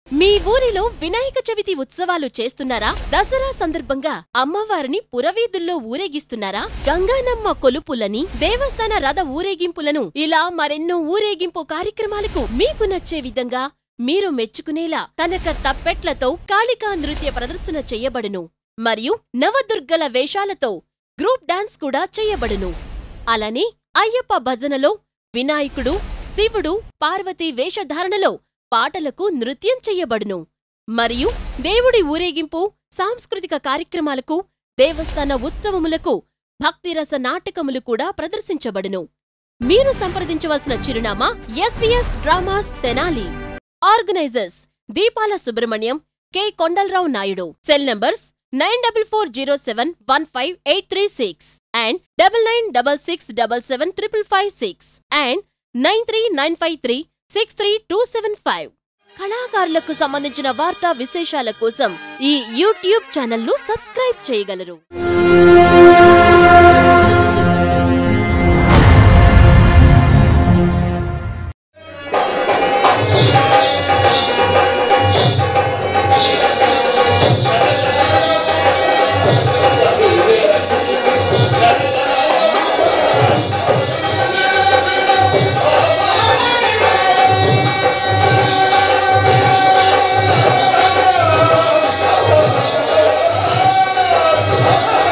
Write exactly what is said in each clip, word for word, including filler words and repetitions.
మీ ఊరిలో వినాయక చవితి ఉత్సవాలు చేస్తున్నారా? దసరా సందర్భంగా అమ్మవారిని పురవీధుల్లో ఊరేగిస్తున్నారా? గంగానమ్మ కొలుపులని, దేవస్థాన రథ ఊరేగింపులను ఇలా మరెన్నో ఊరేగింపు కార్యక్రమాలకు మీకు నచ్చే విధంగా మీరు మెచ్చుకునేలా కనక తప్పెట్లతో కాళికా నృత్య ప్రదర్శన చెయ్యబడును. మరియు నవదుర్గల వేషాలతో గ్రూప్ డాన్స్ కూడా చెయ్యబడును. అలానే అయ్యప్ప భజనలో వినాయకుడు, శివుడు, పార్వతీ వేషధారణలో పాటలకు నృత్యం చెయ్యబడును. మరియు దేవుడి ఊరేగింపు, సాంస్కృతిక కార్యక్రమాలకు, దేవస్థాన ఉత్సవములకు భక్తిరస నాటకములు కూడా ప్రదర్శించబడును. మీరు సంప్రదించవలసిన చిరునామా SVS dramas Tenali. Organisers Deepala Subrahmanyam, K Kondalarao Naidu. Cell numbers nine double four zero seven one five eight three six and double nine double six double seven triple five six and nine three nine five three six three two seven five. కళాకారులకు సంబంధించిన వార్తా విశేషాల కోసం ఈ YouTube ఛానల్ను subscribe చేయగలరు. Oh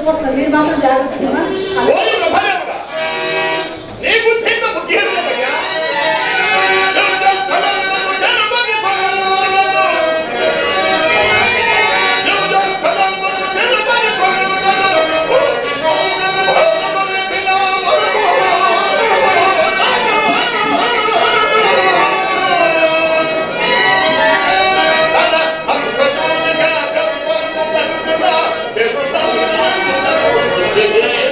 వస్తారు మీరు మాత్రం జాగ్రత్తగా Yeah.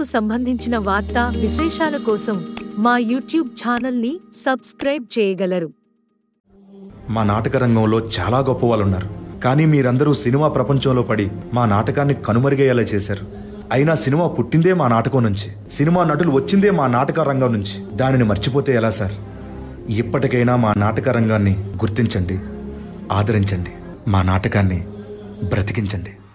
సంబంధించిన వార్తా విశేషాల కోసం మా యూట్యూబ్ ఛానల్ని సబ్స్క్రైబ్ చేయగలరు. మా నాటక రంగంలో చాలా గొప్ప వాళ్ళు ఉన్నారు, కానీ మీరందరూ సినిమా ప్రపంచంలో పడి మా నాటకాన్ని కనుమరుగయ్యేలా చేశారు. అయినా సినిమా పుట్టిందే మా నాటకం నుంచి, సినిమా నటులు వచ్చిందే మా నాటక రంగం నుంచి. దానిని మర్చిపోతే ఎలా సార్? ఇప్పటికైనా మా నాటక రంగాన్ని గుర్తించండి, ఆదరించండి, మా నాటకాన్ని బ్రతికించండి.